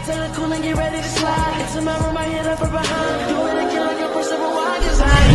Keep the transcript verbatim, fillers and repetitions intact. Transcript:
Turn it cool and get ready to slide. Into my room, I hit her from behind. Do it again like a person, but why? 'Cause I